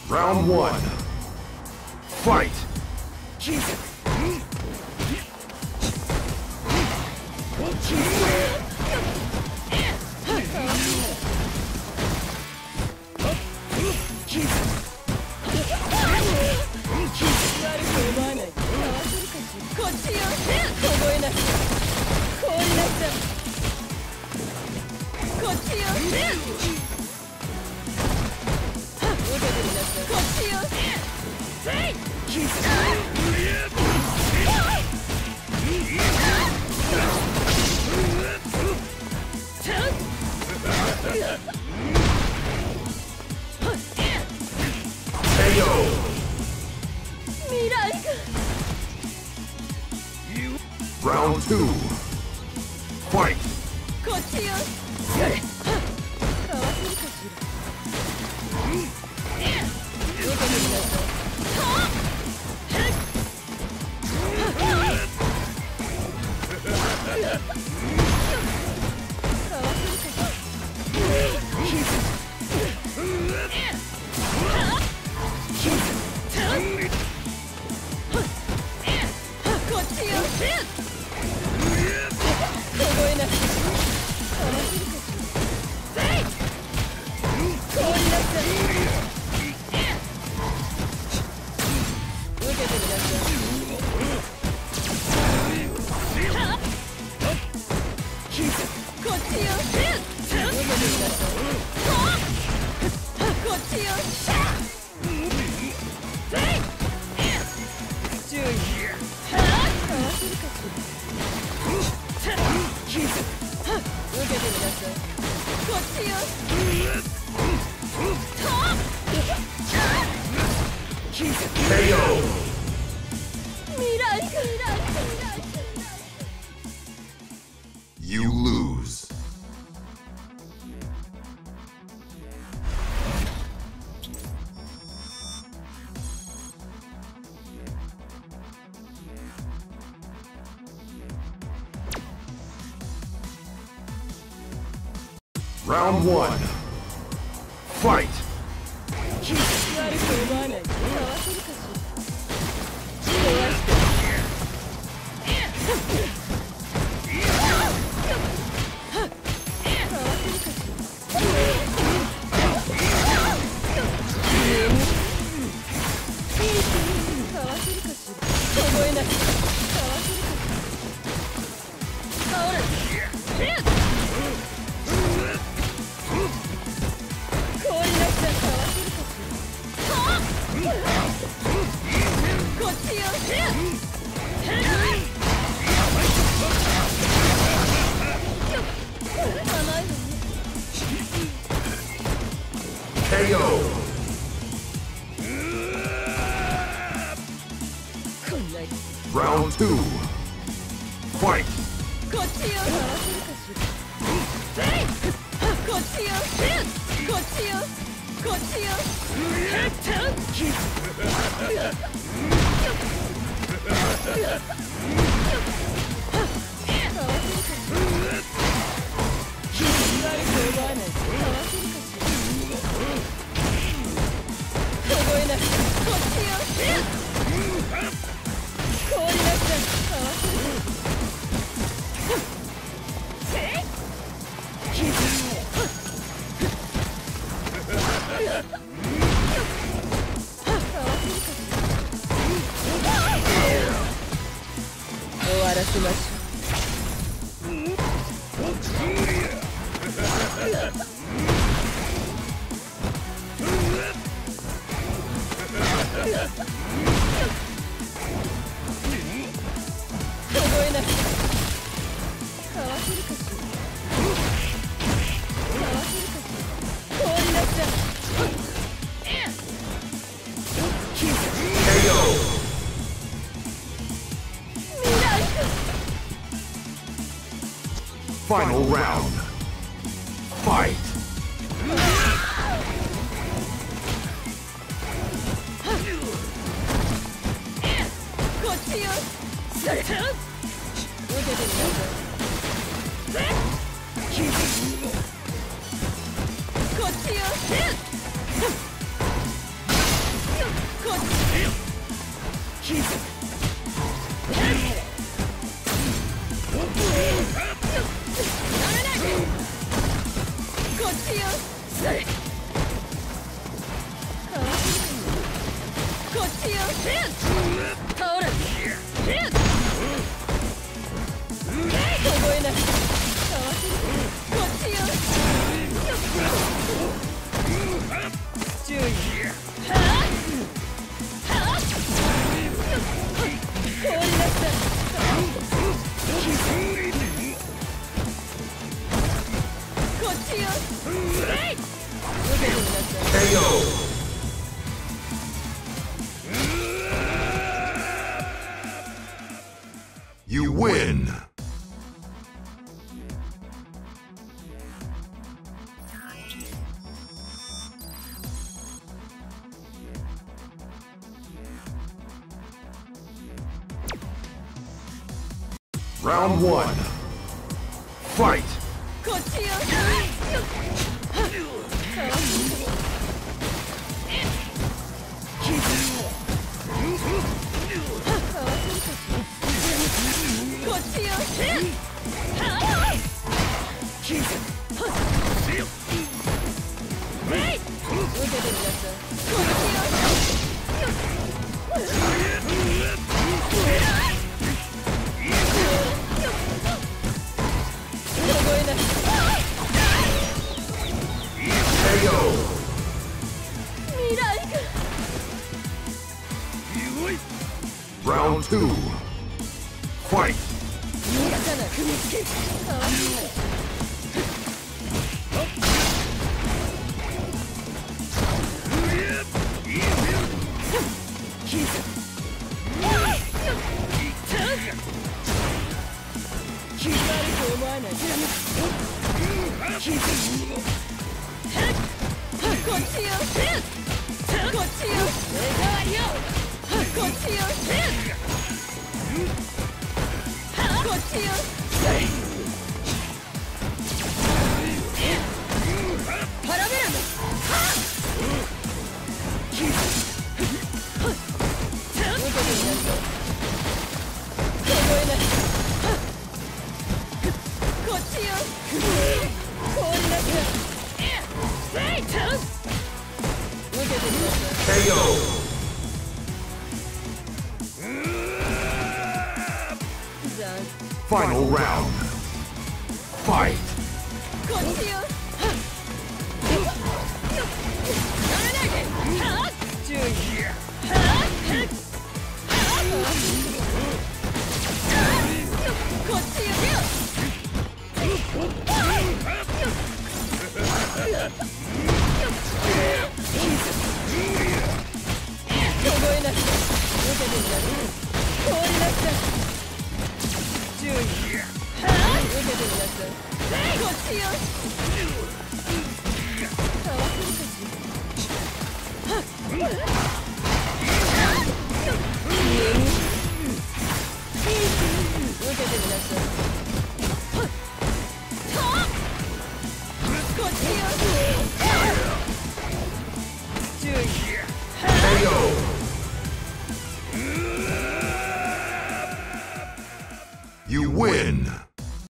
Round one. Fight! Round two. Fight! You lose. Round one. Fight! KO! Round two. Fight! Final round. Fight! ちよ倒れ凍えないかわせるこっちよ注意はあ凍りなさいこっちよ受けてみなさい KO. You win. Round 1. Fight. こっちよこっちよ受けてみなさいこっちよ凍えない KO. 未来が Round 2. Fight. 逃がさない踏みつけかわいい決まると思わないこっちよこっちよ手代わりよこっちよこっちよパラベラム受けてみなさい凍えないこっちよ凍りなさい受けてみなさい KO. Final round. Fight. こっちよ注意こっちよ凍えない受けてみなさい凍りなさい注意受けてみなさいこっちよかわせるかし受けてみなさいこっちよ注意 KO. You win.